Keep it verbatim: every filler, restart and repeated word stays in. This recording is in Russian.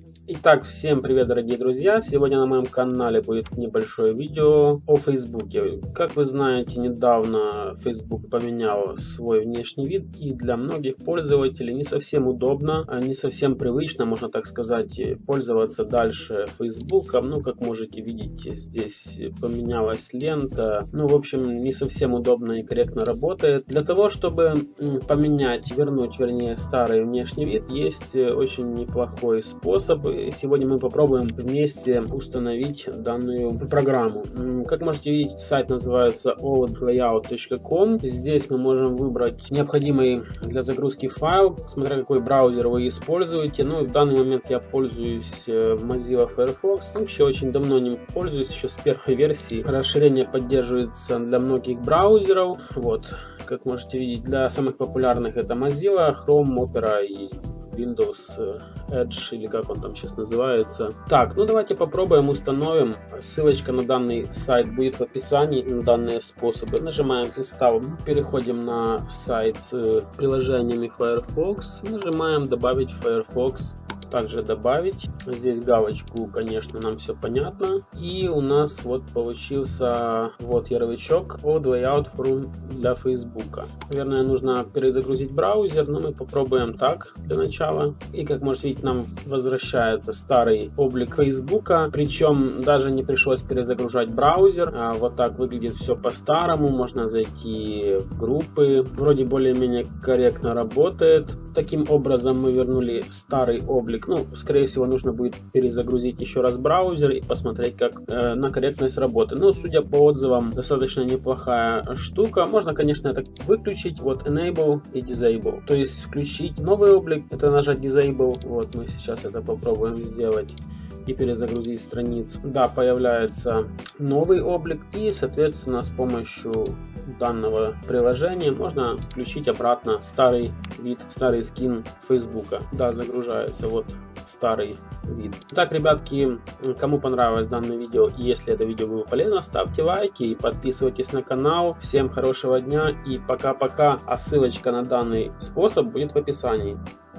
Итак, всем привет, дорогие друзья! Сегодня на моем канале будет небольшое видео о Фейсбуке. Как вы знаете, недавно Facebook поменял свой внешний вид, и для многих пользователей не совсем удобно, не совсем привычно, можно так сказать, пользоваться дальше Фейсбуком. Ну, как можете видеть, здесь поменялась лента. Ну, в общем, не совсем удобно и корректно работает. Для того, чтобы поменять, вернуть, вернее, старый внешний вид, есть очень неплохой способ. И сегодня мы попробуем вместе установить данную программу. Как можете видеть, сайт называется old layout точка com. Здесь мы можем выбрать необходимый для загрузки файл, смотря какой браузер вы используете. Ну, в данный момент я пользуюсь Mozilla Firefox. Вообще очень давно не пользуюсь, еще с первой версии. Расширение поддерживается для многих браузеров. Вот, как можете видеть, для самых популярных это Mozilla, Chrome, Opera и Windows Edge, или как он там сейчас называется. Так, ну давайте попробуем, установим. Ссылочка на данный сайт будет в описании, на данные способы. Нажимаем Install, переходим на сайт с приложениями Firefox, нажимаем добавить Firefox. Также добавить. Здесь галочку, конечно, нам все понятно. И у нас вот получился вот ярлычок Old Layout для Facebook. Наверное, нужно перезагрузить браузер, но мы попробуем так для начала. И как можете видеть, нам возвращается старый облик Facebook. Причем даже не пришлось перезагружать браузер. А вот так выглядит все по-старому. Можно зайти в группы. Вроде более-менее корректно работает. Таким образом мы вернули старый облик. Ну, скорее всего, нужно будет перезагрузить еще раз браузер и посмотреть, как э, на корректность работы. Но, судя по отзывам, достаточно неплохая штука. Можно, конечно, это выключить. Вот Enable и Disable. То есть включить новый облик, это нажать Disable. Вот мы сейчас это попробуем сделать. И перезагрузить страницу. Да, появляется новый облик, и, соответственно, с помощью данного приложения можно включить обратно старый вид, старый скин Фейсбука. Да, загружается вот старый вид. Итак, ребятки, кому понравилось данное видео, и если это видео было полезно, ставьте лайки и подписывайтесь на канал. Всем хорошего дня и пока-пока. А ссылочка на данный способ будет в описании.